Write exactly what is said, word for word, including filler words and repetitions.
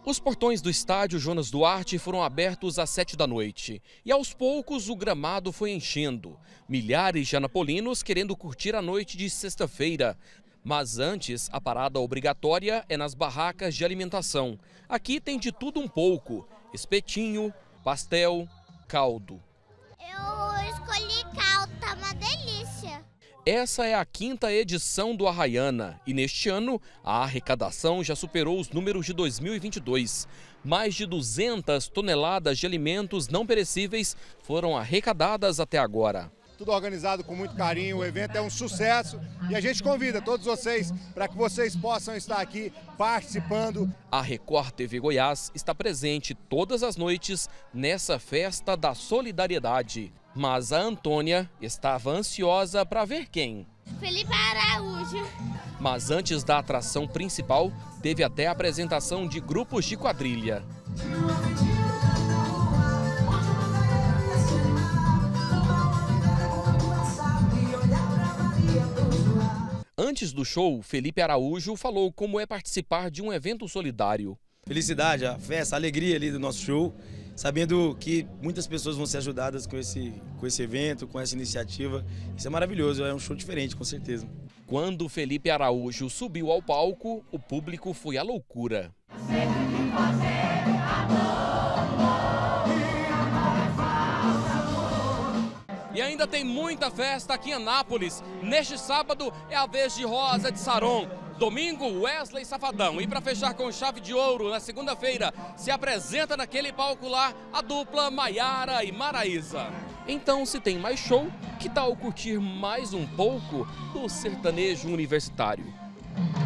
Os portões do estádio Jonas Duarte foram abertos às sete da noite. E aos poucos o gramado foi enchendo. Milhares de anapolinos querendo curtir a noite de sexta-feira. Mas antes, a parada obrigatória é nas barracas de alimentação. Aqui tem de tudo um pouco. Espetinho, pastel, caldo. Eu escolhi caldo, tá uma delícia. Essa é a quinta edição do Arraiana e neste ano a arrecadação já superou os números de dois mil e vinte e dois. Mais de duzentas toneladas de alimentos não perecíveis foram arrecadadas até agora. Tudo organizado com muito carinho, o evento é um sucesso e a gente convida todos vocês para que vocês possam estar aqui participando. A Record T V Goiás está presente todas as noites nessa festa da solidariedade. Mas a Antônia estava ansiosa para ver quem? Felipe Araújo. Mas antes da atração principal, teve até a apresentação de grupos de quadrilha. Antes do show, Felipe Araújo falou como é participar de um evento solidário. Felicidade, a festa, a alegria ali do nosso show, sabendo que muitas pessoas vão ser ajudadas com esse, com esse evento, com essa iniciativa. Isso é maravilhoso, é um show diferente, com certeza. Quando Felipe Araújo subiu ao palco, o público foi à loucura. E ainda tem muita festa aqui em Anápolis. Neste sábado é a vez de Rosa de Saron. Domingo, Wesley Safadão. E para fechar com chave de ouro, na segunda-feira, se apresenta naquele palco lá a dupla Maiara e Maraísa. Então, se tem mais show, que tal curtir mais um pouco do sertanejo universitário?